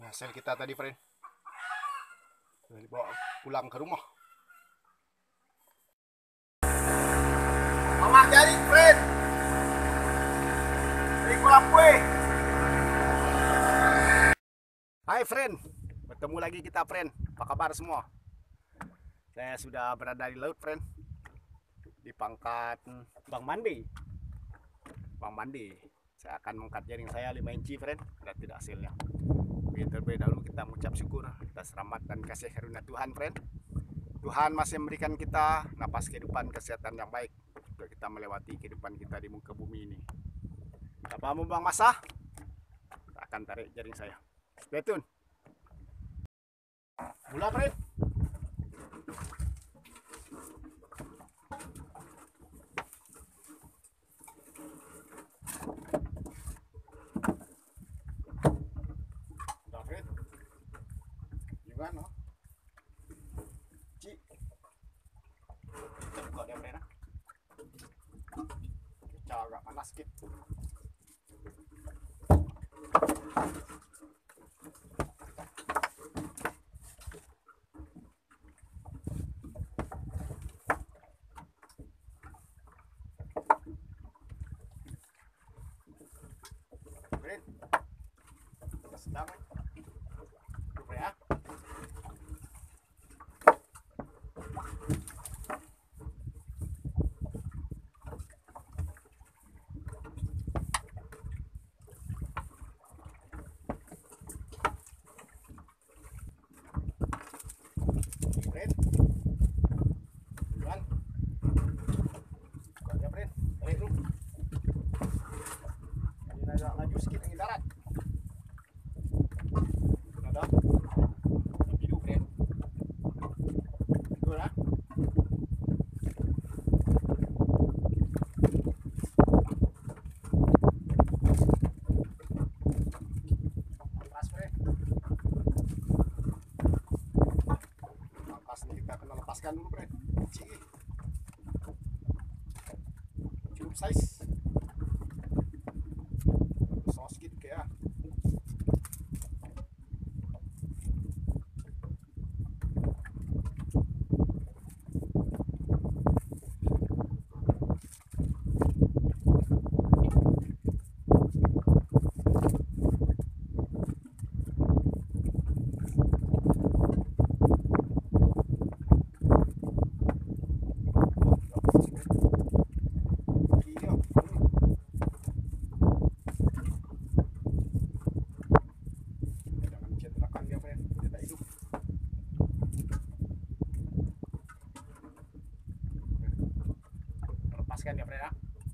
hasil kita tadi, friend. Sudah dibawa pulang ke rumah. Mama jaring, friend. Dari kolam kue. Hai, friend. Bertemu lagi kita, friend. Apa kabar semua? Saya sudah berada di laut, friend. Di pangkat Bang Mandi. Bang Mandi. Saya akan mengangkat jaring saya 5 inci, friend. Dan tidak hasilnya. Terlebih dahulu kita mengucap syukur atas rahmat dan kasih karunia Tuhan, friend. Tuhan masih memberikan kita napas kehidupan, kesehatan yang baik untuk kita melewati kehidupan kita di muka bumi ini. Apa mau Bang Masa? Kita akan tarik jaring saya. Stay tune. Mula, friend. Gimana? Ci. Kok dia merah? Cuaca agak panas sedikit. Friend. Sedang. Coba ya. Laju sedikit lagi darat. Ada. Biru, friend. Betul lah. Lepas, friend. Lepas nih, kita kena lepaskan dulu, friend. Cukup size. Sedikit kayak lepaskan ya, friend.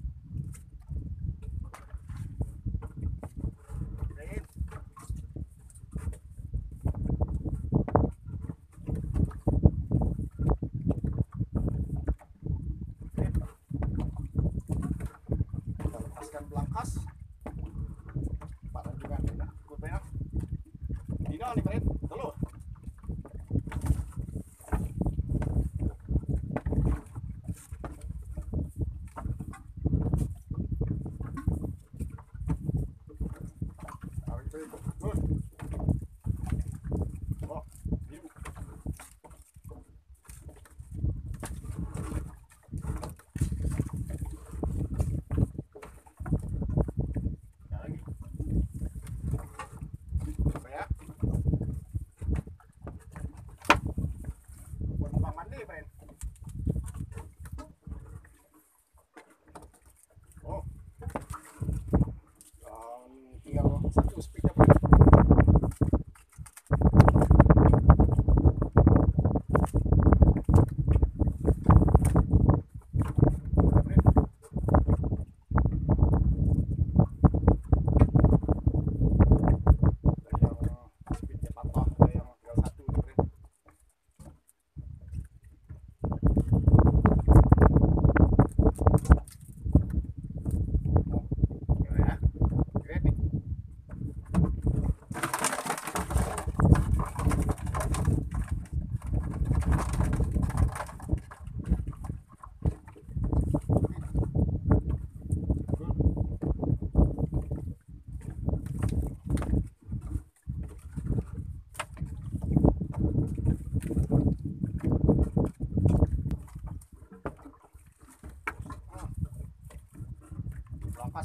Kita lepaskan belangkas. Pada juga ikut, friend. Dino nih, friend. Telur.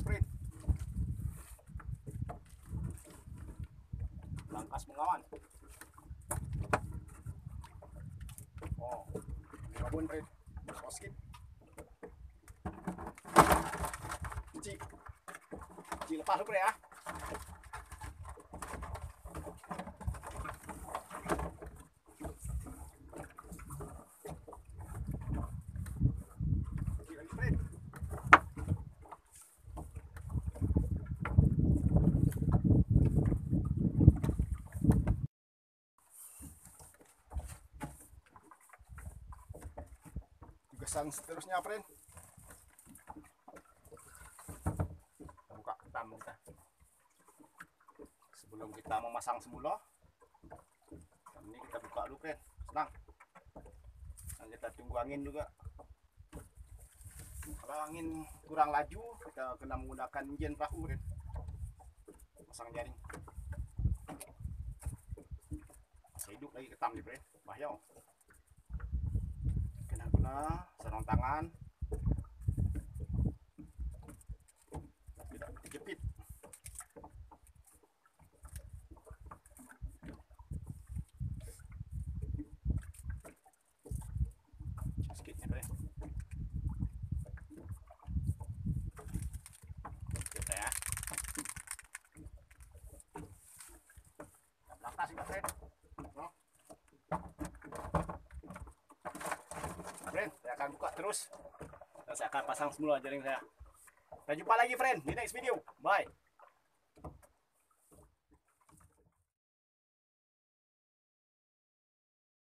Langkas friend. Langkas mengawan. Oh, gabun friend. Soskit. Ci lepas lu friend ya. Tugasan seterusnya friend. Kita buka ketam kita. Sebelum kita memasang semula, ini kita buka dulu friend. Senang. Dan kita tunggu angin juga. Kalau angin kurang laju, kita kena menggunakan engine perahu friend. Pasang jaring. Masih hidup lagi ketam nih friend. Bahaya. Kena sarung tangan, tidak dijepit. Sedikitnya friend. Kita ya. Langkah sih friend. Friend, saya akan buka terus dan saya akan pasang semula jaring saya. Kita jumpa lagi friend di next video. Bye.